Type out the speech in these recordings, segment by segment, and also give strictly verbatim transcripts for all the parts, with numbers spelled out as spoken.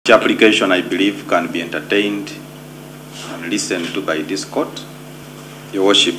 which application I believe can be entertained and listened to by this court. Your worship.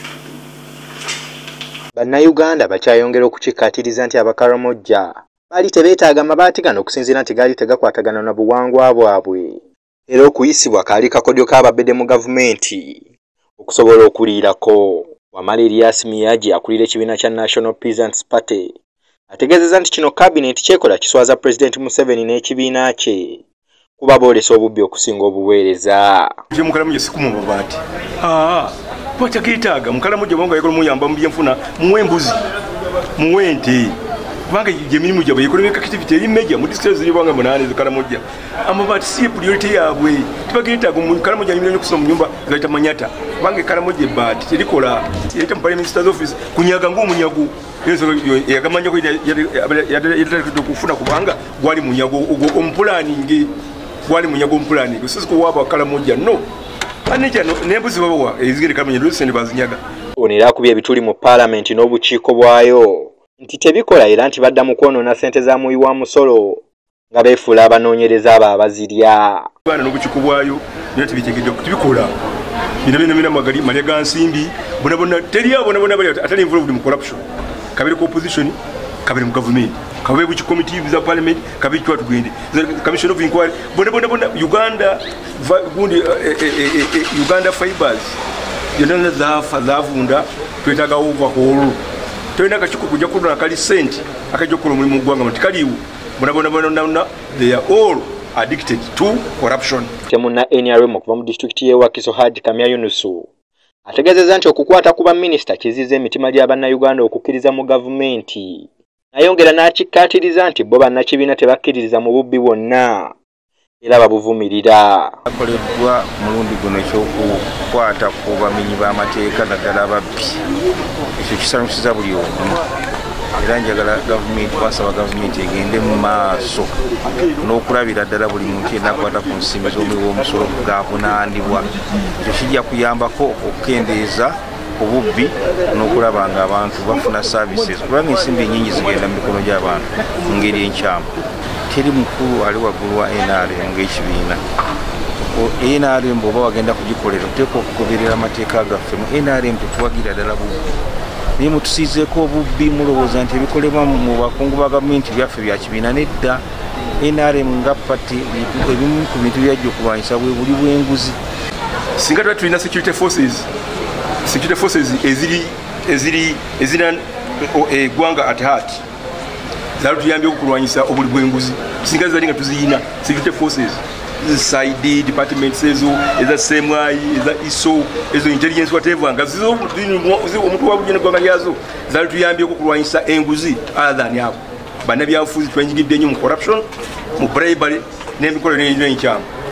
Bannayuganda bakyayongera okukikkaatiriza nti abakaramojja baali tebeetaaga mabaati gano okusinziira nti gaali tegakwatagana na buwangwa bwabwe era okuyisibwa kaali kakodyo k'ababedde mu gavumenti okusobola okuliirako. Wamala Erias Miyaji akulira ekibiina kya National Peasants Party ategeezezza nti kino cabinet kyekola kiswaza President Museveni n'ekibiina kye kuba boolesa obubbi okusinga obuweereza. Mukaramujja sikumu mabaati. Ah, bw'atageetaaga Mukaramujja bwanga yakola muyamba mu byenfuna muwe embuzi muwe ente kubanga emirimu gyabwe economic activity eri major mu districts ziri bwanga munaane zikaramujja amabaati si priority yaabwe tibageetaaga Mukaramujja nyumya okusoma mu nyumba gaita manyata kubanga Karamujja ebbaati terikola yayita mu Prime Minister's Office kunyaga ng'omunyago yagamanya ko yatandikidde okufuna kubanga gwali munyago omupulaningi gwali munyago omupulaningi sisiko waaba Karamujja no anija n'embuzi babawa ezigere Karamujja lusende bazinyaga. Onera akubye ebituli mu Parliament n'obukiiko bwayo nti tebikola era nti badda mu kwonoona ssente za muwi wa musolo nga beefuula abanoonyereza abo abazirya. Bana n'obukiiko bwayo naye tebiteekeddwa tubikola bino bino bino magali malya ga nsimbi bona bona teri abo bona bona bali atali involved mu corruption kabiri ku opposition kabiri mu government kabiri ku committee za parliament kabiri twatu gwende commission of inquiry bona bona bona Uganda gundi Uganda fibers yona zafa zavunda twetaga overhaul twenda kachiko kujja kulona kali sent akajokolo mulimu Ggwanga mutikaliwo bona bona bona they are all addicted to corruption. Temuna N R M okuva mu district ye Wakiso Haji Kamya Yunusu ategeezezza nti okukwata kuba minisita kizize emitima gy'Abannayuganda okukkiriza mu gavumenti. Ayongera n'akikkaatiriza nti bo bannakibiina tebakkiririza mu bubbi bwonna era babuvumirira. Akoleddwa mulundi guno ekyokukwata ku bamenyi b'amateeka naddala ababbi ekyo kisanyusiza buli omu era njagala gavumenti basaba gavumenti egende mu maaso n'okulabira ddala buli muntu yenna akwata ku nsimbi z'omuwi w'omusolo gaavunaanibwa. Ekyo kijja kuyambako okukendeeza obubbi n'okulaba nga abantu bafuna services kubanga ensimbi ennyingi zigenda mu mikono gy'abantu mu ngeri enkyamu. Teri mukulu ali waggulu wa N R M ng'ekibiina. N R M bw'oba wagenda kugikolera oteekwa okugoberera amateeka gaffe. Mu N R M tetuwagira ddala bubbi naye mutusiizeeko obubbi mulowooza nti ebikolebwa mu bakungu ba gavumenti byaffe bya kibiina nedda. N R M nga pati ebimu ku bintu byajja okulwanyisa bwe buli bw'enguzi. Singa tuba tulina security forces security forces eziri eziri ezira eggwanga at heart zaali tuyambye okulwanyisa obuli bw'enguzi singa zali nga tuziyina security forces side departments ezo eza S M I eza I S O ezo intelligence whatever nga zizo omuntu wabugene Ggwanga lyazo zaali tuyambye okulwanyisa enguzi other than abo bannabyabufuzi twenyigidde nnyo mu corruption mu bribery n'emikolo n'enkyamu.